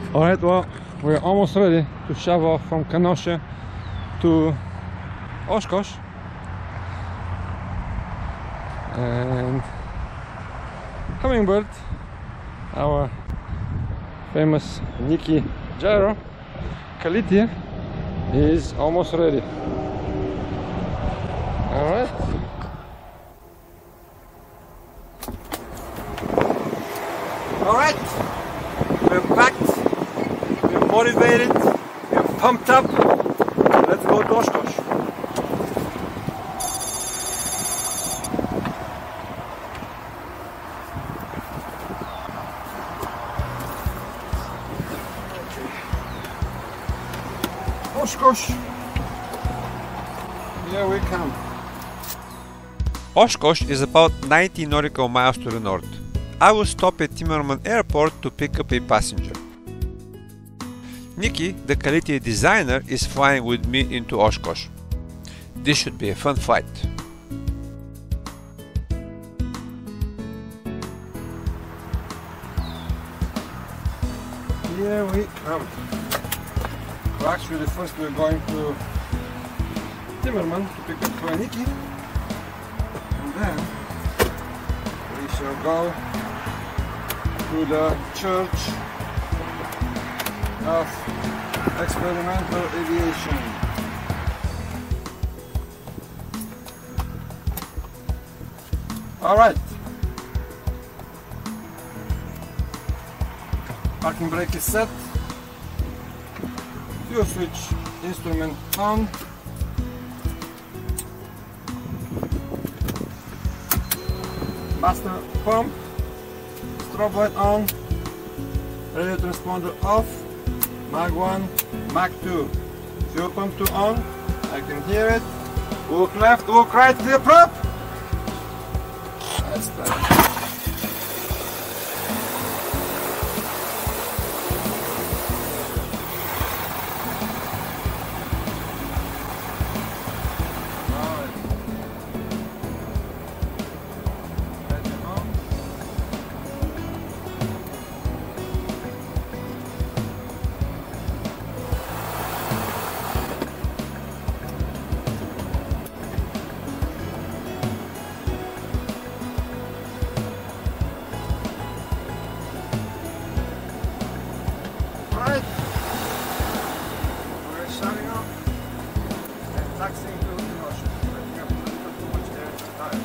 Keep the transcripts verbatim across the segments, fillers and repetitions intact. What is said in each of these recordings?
Alright, well, we're almost ready to shove off from Kenosha to Oshkosh. And Hummingbird, our famous Niki Gyro, Kallithea, is almost ready. Alright. Alright, we're packed, we're motivated, we're pumped up. Let's go to Oshkosh. Oshkosh, here we come. Oshkosh is about ninety nautical miles to the north. I will stop at Timmerman Airport to pick up a passenger. Niki, the Kallithea designer, is flying with me into Oshkosh. This should be a fun flight. Here we come. Well, actually, first we're going to Timmerman to pick up Niki, and then we shall go to the Church of Experimental Aviation. All right. Parking brake is set. Fuel switch instrument on. Master pump. Strobe light on. Radio transponder off. Mag one, Mag two. Fuel pump two on. I can hear it. Look left, look right, clear prop. That's that. Alright, we're shutting off and taxiing to Kenosha. I think I put a little too much air in the tires.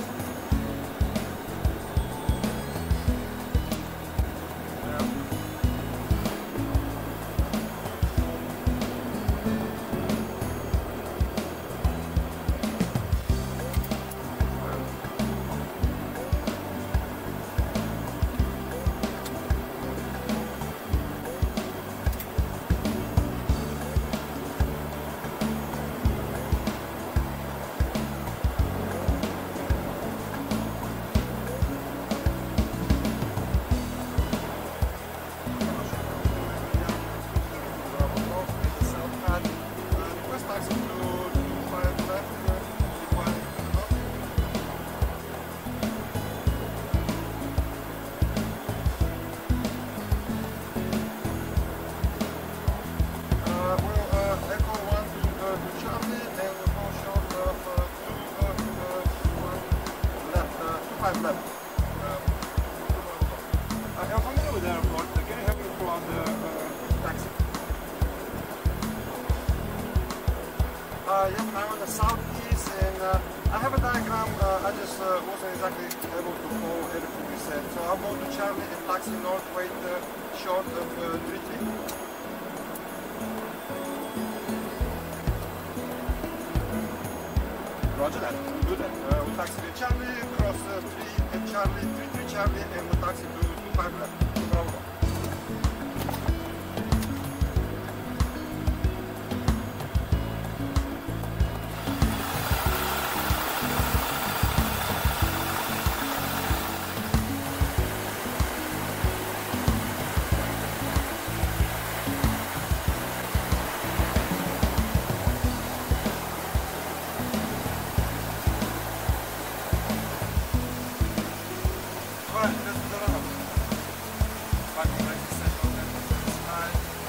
Uh, yep, I'm on the southeast, and uh, I have a diagram. Uh, I just uh, wasn't exactly able to follow everything you said. So I'll go to Charlie and taxi north, wait uh, short of uh, three three. Roger that, we'll do that. Uh, we'll taxi to Charlie, cross uh, three and Charlie, three three Charlie, and we'll taxi to two five left. No problem. Alright, let's go. Parking brake is set on that side.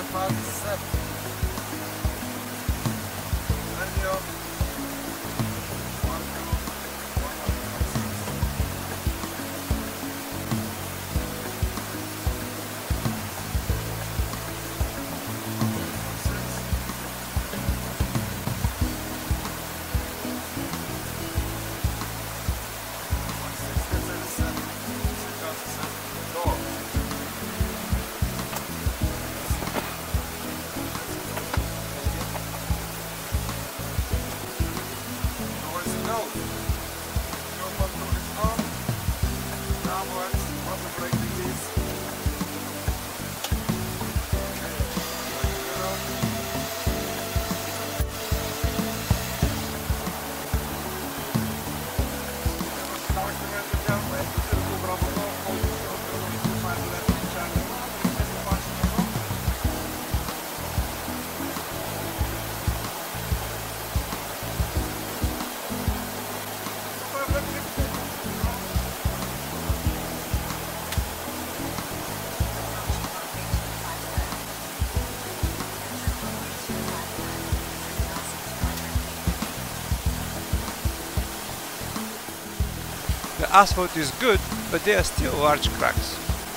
clarified seven. Radio one two one one six. The asphalt is good, but there are still large cracks.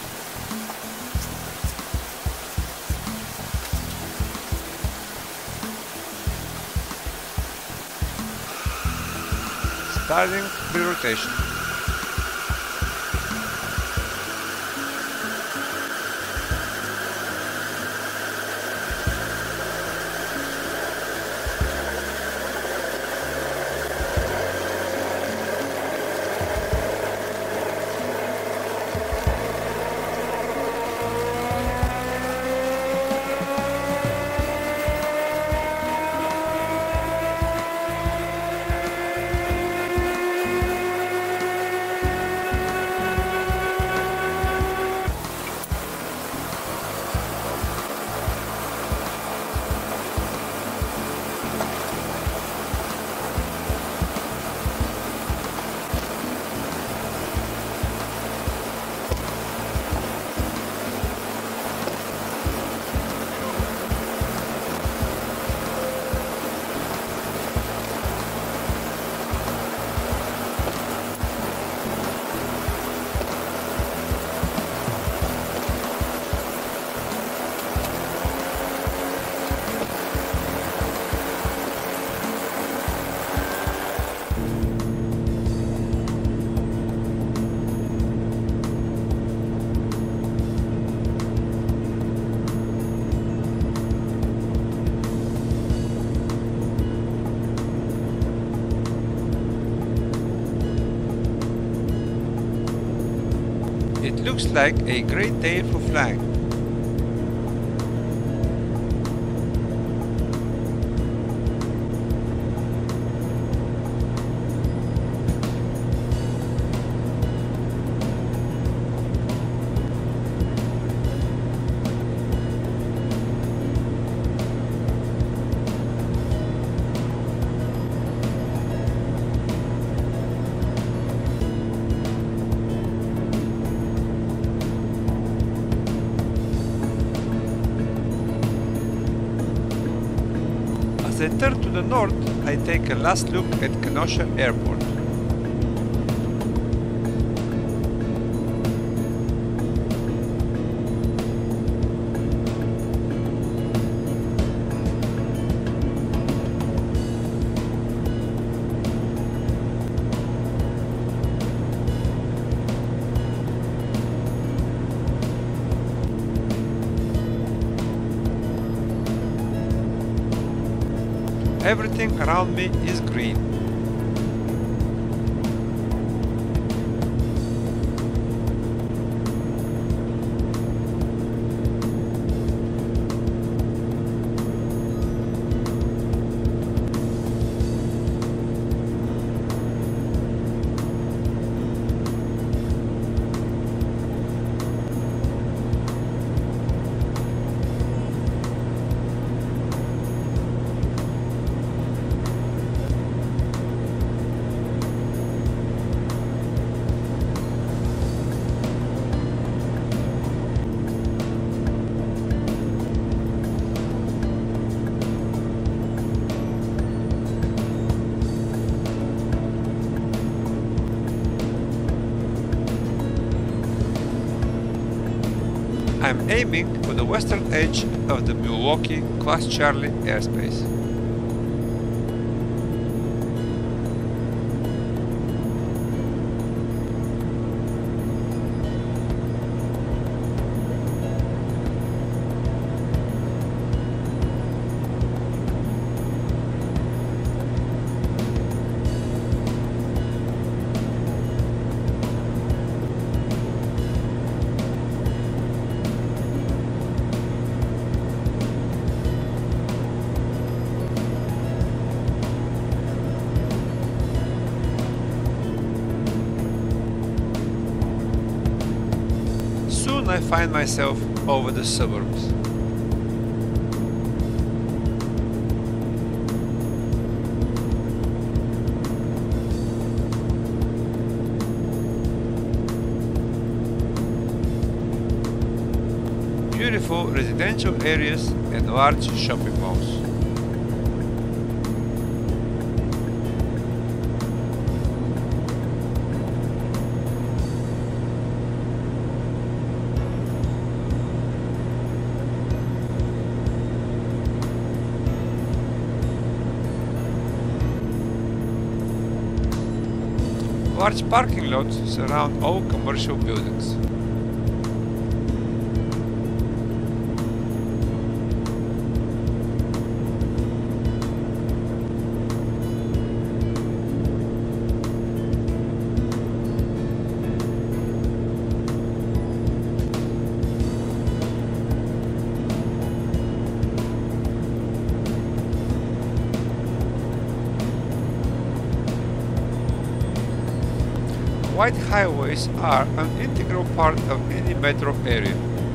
Starting pre-rotation. It looks like a great day for flying. As I turn to the north, I take a last look at Kenosha Airport. Everything around me is green. I'm aiming for the western edge of the Milwaukee Class Charlie airspace. Soon I find myself over the suburbs. Beautiful residential areas and large shopping malls. Large parking lots surround all commercial buildings. Wide highways are an integral part of any metro area.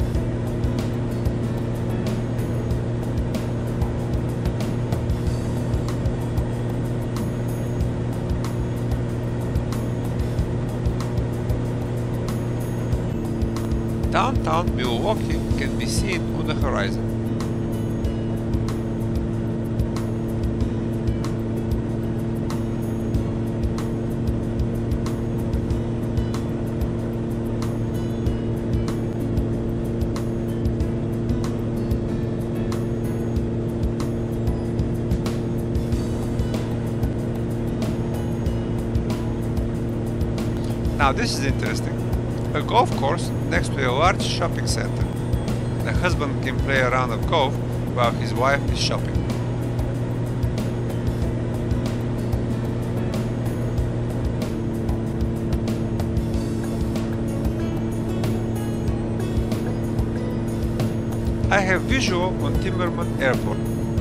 Downtown Milwaukee can be seen on the horizon. Now this is interesting. A golf course next to a large shopping center. The husband can play a round of golf while his wife is shopping. I have visual on Timmerman Airport.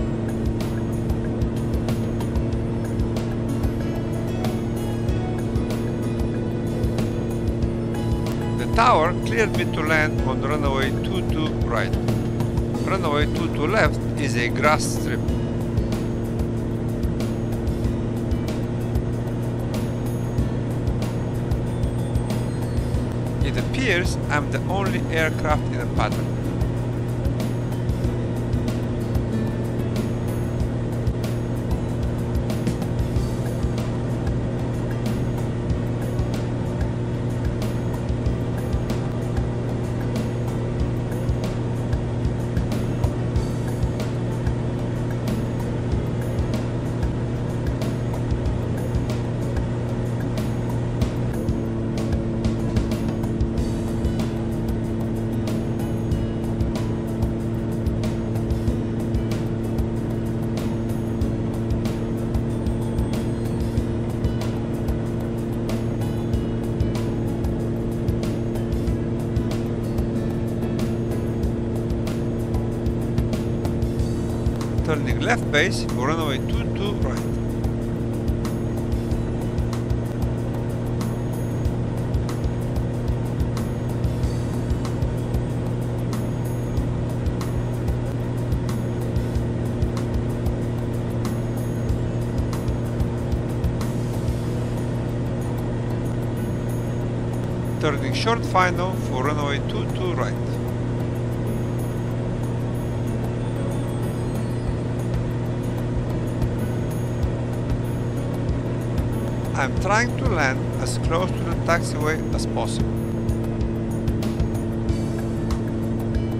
The tower cleared me to land on runway two two right. Runway two two left is a grass strip. It appears I'm the only aircraft in a pattern. Turning left base for runway two two right. Turning short final for runway two two right. I'm trying to land as close to the taxiway as possible.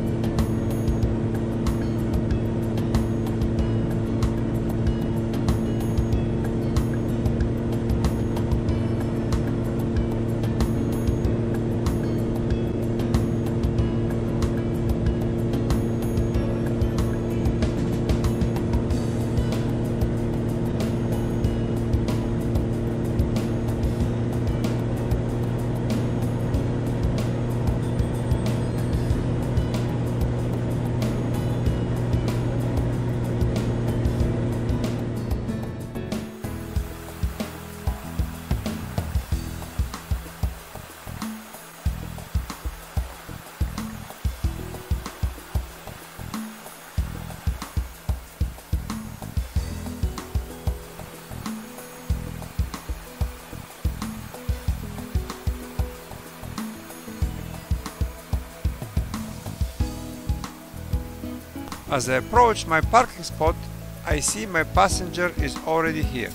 As I approach my parking spot, I see my passenger is already here.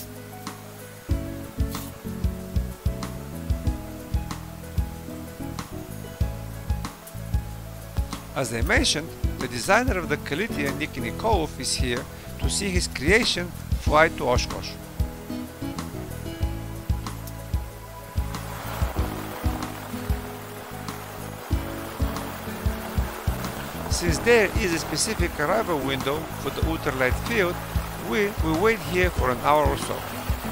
As I mentioned, the designer of the Kallithea, Niki is here to see his creation fly to Oshkosh. Since there is a specific arrival window for the Ultralight Field, we will wait here for an hour or so.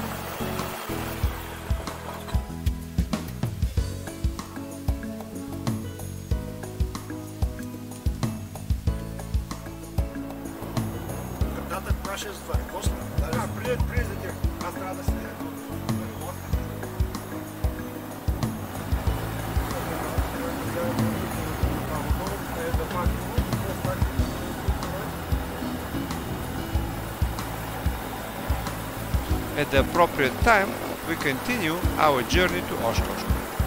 At the appropriate time, we continue our journey to Oshkosh.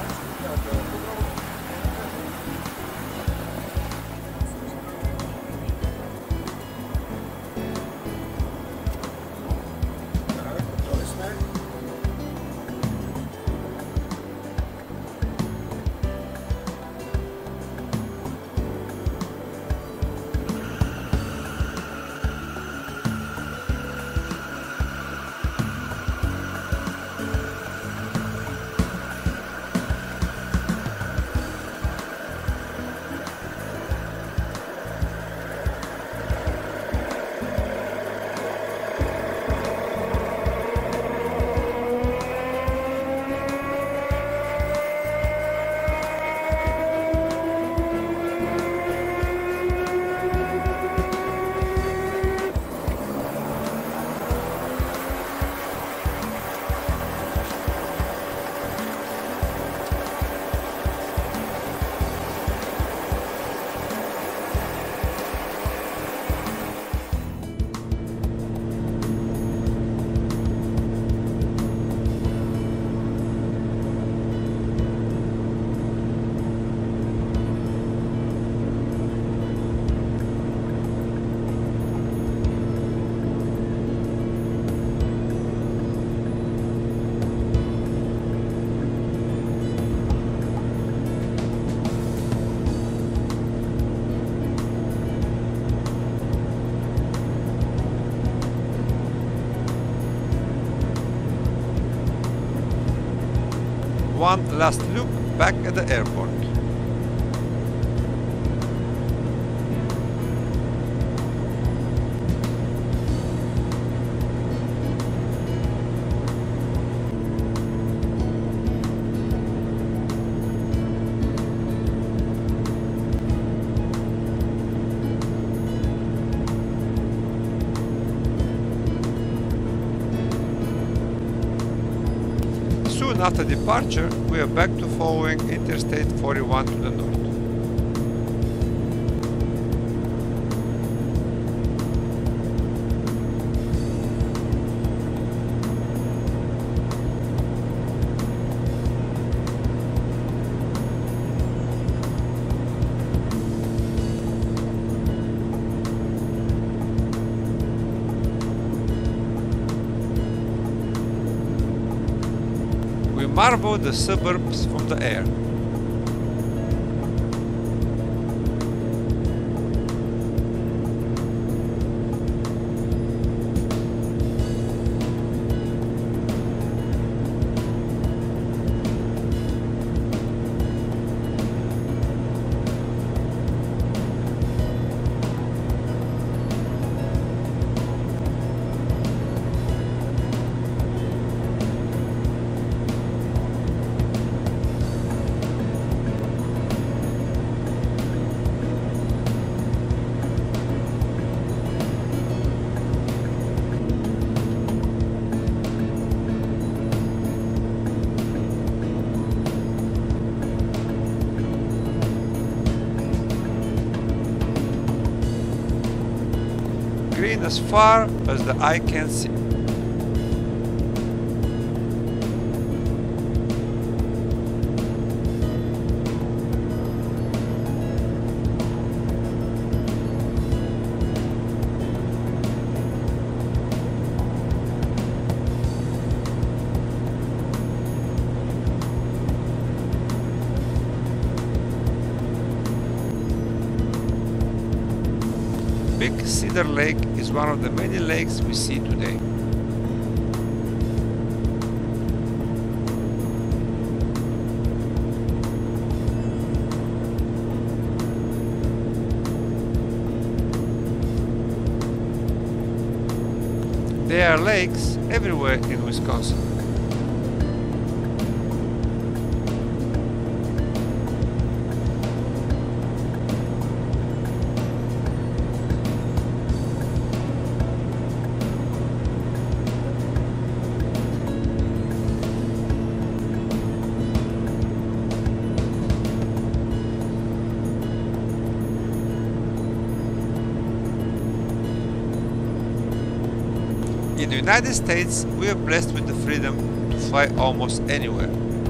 One last look back at the airport. Soon after departure, we are back to following Interstate forty-one to the north. We marvel the suburbs from the air. Green as far as the eye can see. Big Cedar Lake is one of the many lakes we see today. There are lakes everywhere in Wisconsin. In the United States, we are blessed with the freedom to fly almost anywhere.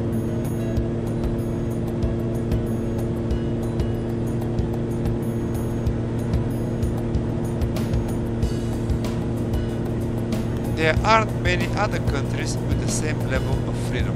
There aren't many other countries with the same level of freedom.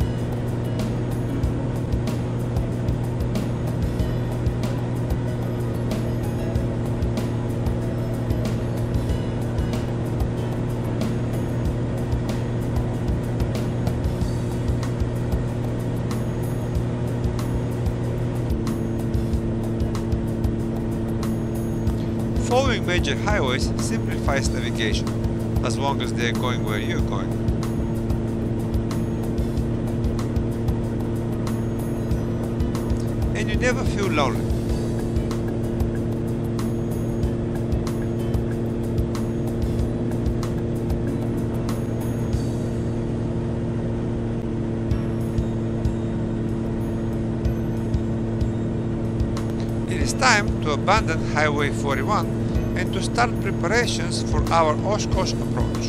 Following major highways simplifies navigation, as long as they are going where you are going. And you never feel lonely. It is time to abandon Highway forty-one and to start preparations for our Oshkosh approach.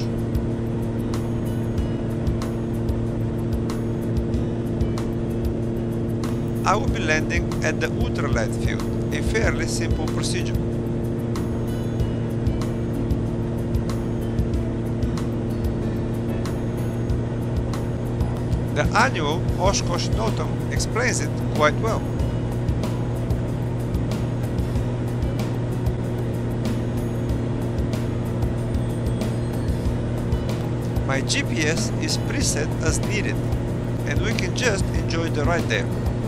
I will be landing at the Ultralight Field, a fairly simple procedure. The annual Oshkosh Notum explains it quite well. My G P S is preset as needed, and we can just enjoy the ride there.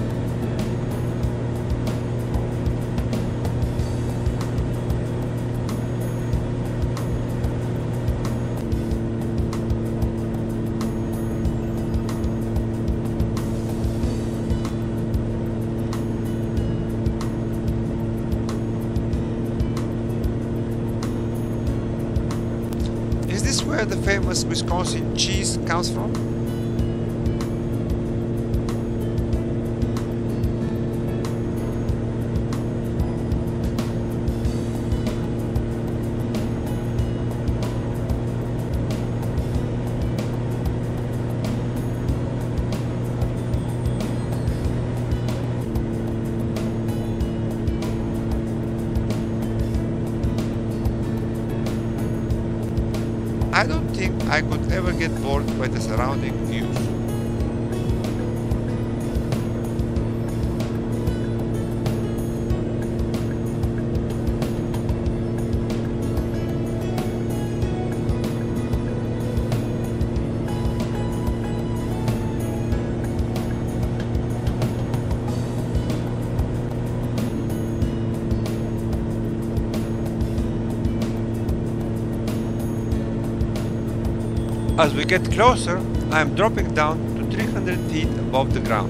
Is this where the famous Wisconsin cheese comes from? I don't think I could ever get bored by the surrounding views. As we get closer, I am dropping down to three hundred feet above the ground.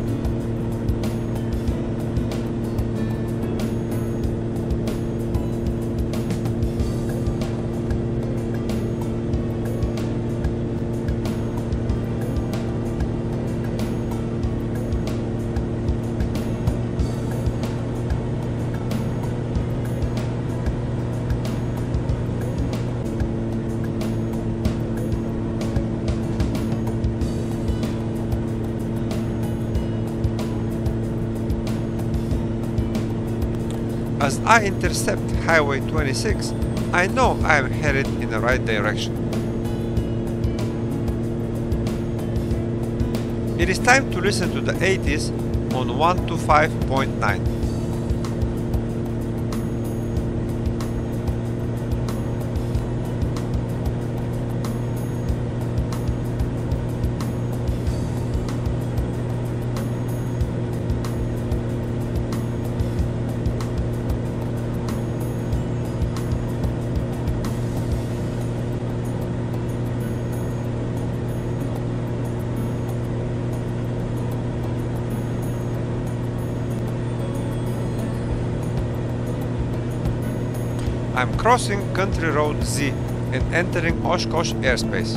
As I intercept Highway twenty-six, I know I am headed in the right direction. It is time to listen to the eighties on one twenty-five point nine. I'm crossing Country Road Z and entering Oshkosh airspace.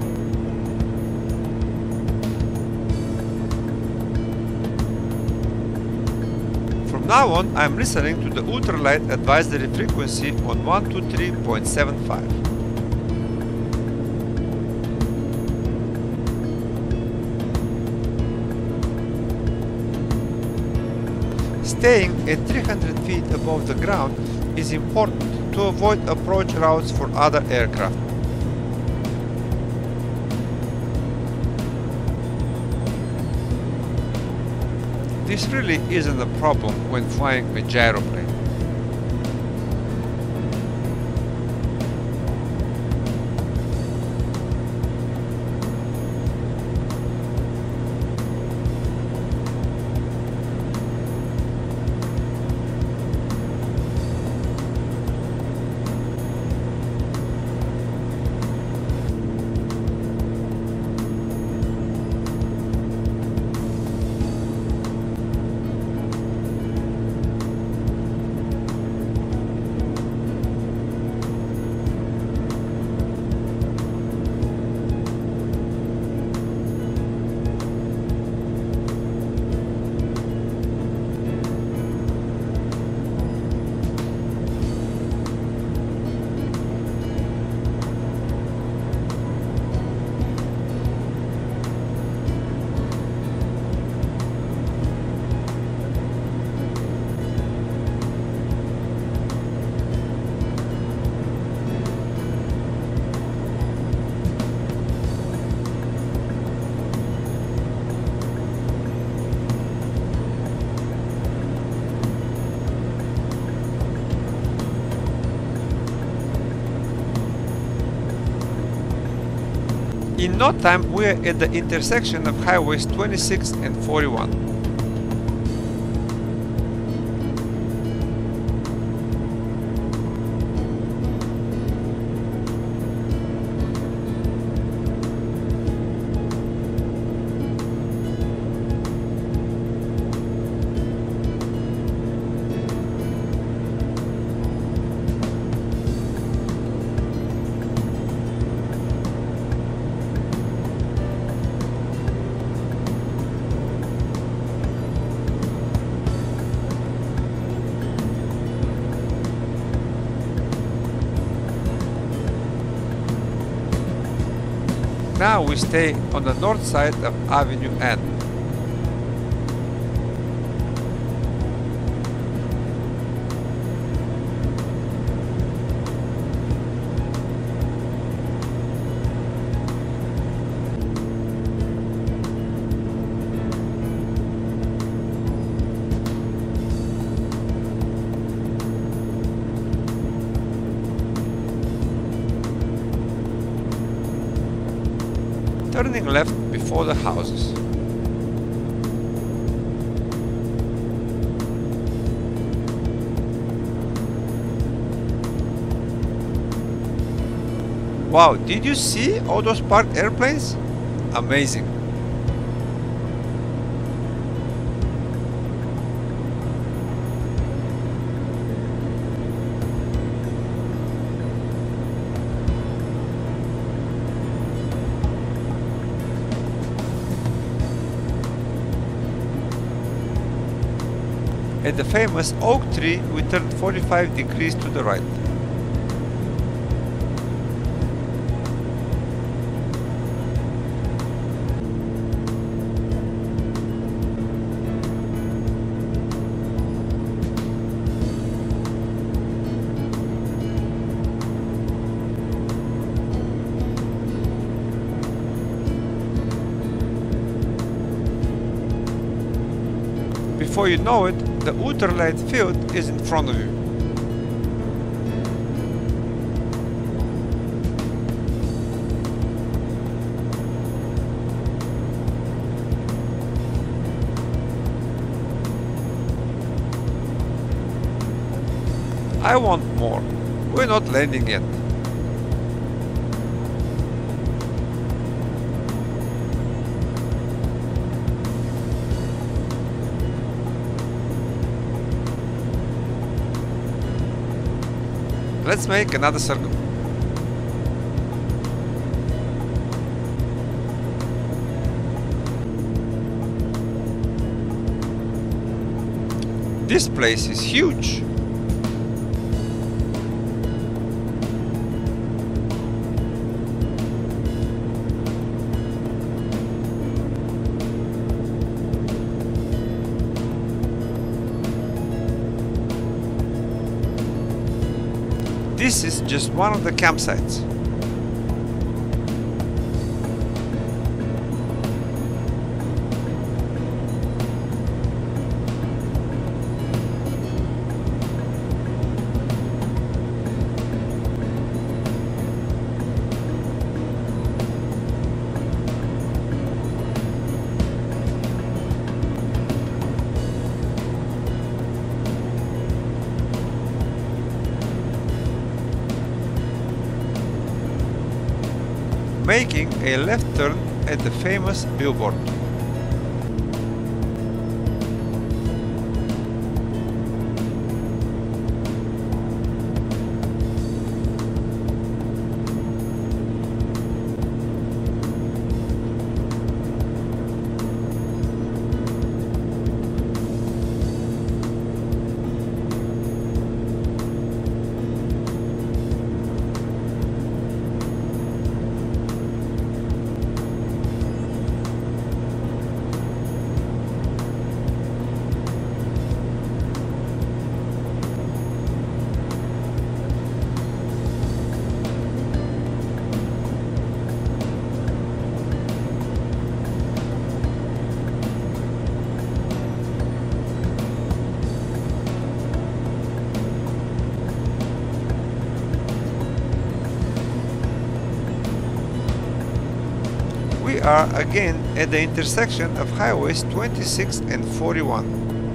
From now on, I'm listening to the ultralight advisory frequency on one two three point seven five. Staying at three hundred feet above the ground is important to avoid approach routes for other aircraft. This really isn't a problem when flying a gyroplane. In no time, we are at the intersection of highways twenty-six and forty-one. Now we stay on the north side of Avenue N. Turning left before the houses. Wow, did you see all those parked airplanes? Amazing. At the famous oak tree, we turned forty-five degrees to the right. Before you know it, the Ultralight Field is in front of you. I want more. We're not landing yet. Let's make another circle. This place is huge. This is just one of the campsites. Making a left turn at the famous billboard. We are again at the intersection of highways twenty-six and forty-one.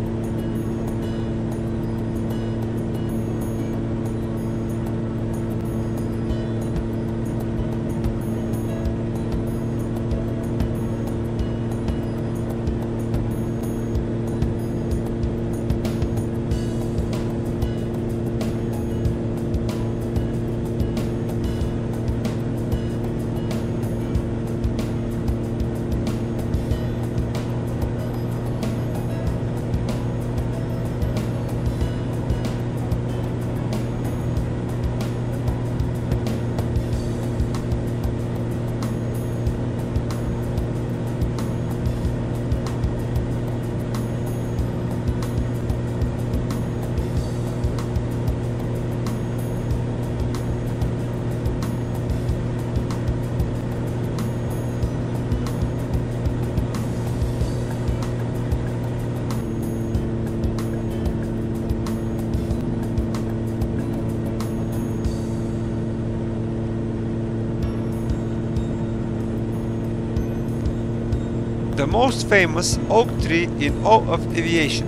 The most famous oak tree in all of aviation.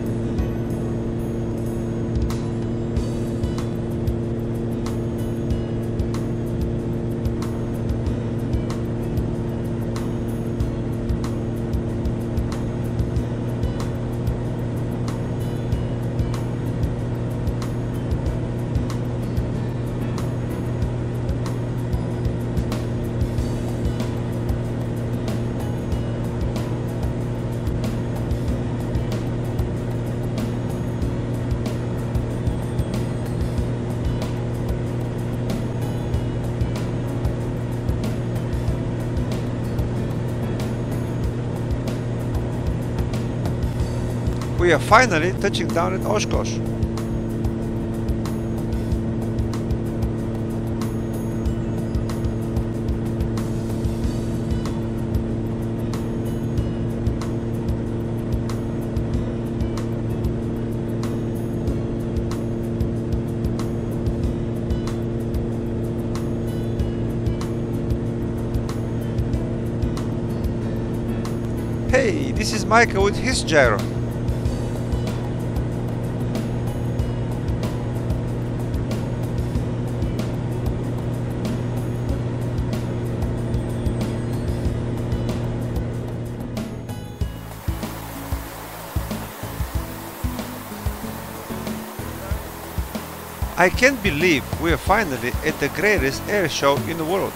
We are finally touching down at Oshkosh. Hey, this is Micah with his gyro. I can't believe we are finally at the greatest air show in the world.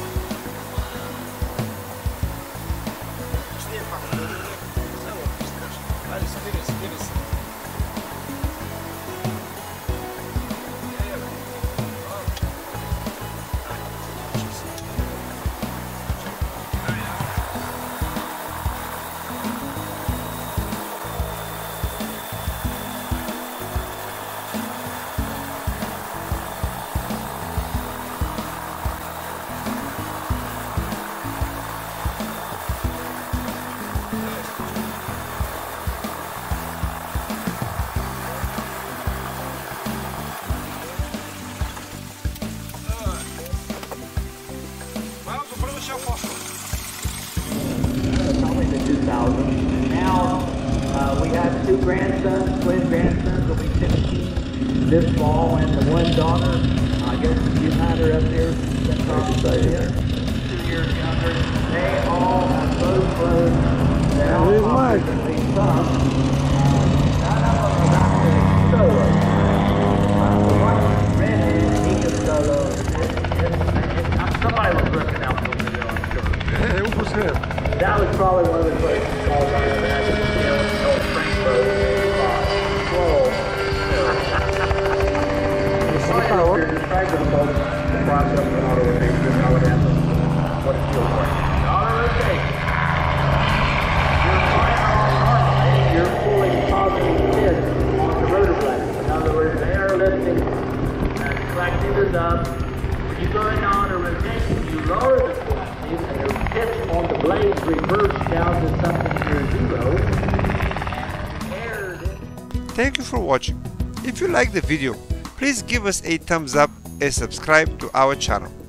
Probably the two thousand. Now uh, we have two grandsons, twin grandsons will be fifteen this fall, and the one daughter, I guess you had her up here, that's probably here, two years younger. They all have both flown. They're all obviously some. None of them are actually solo. Uh, the one redhead, he can solo. It, it, it, somebody was working out for me, I'm sure. Yeah, it was him. That was probably one of the places called I imagine, you know, it's called Frankfurt. Whoa. If you're describing the process of an auto rotation, how it happens, what it feels like. Auto rotation. You're flying off, you're pulling positive spin on the rotor blade. In other words, they are lifting and collecting it up. When you go into auto rotation, you lower the collective and your pitch on the blades reverse down to something near zero. And air. Thank you for watching. If you like the video, please give us a thumbs up and subscribe to our channel.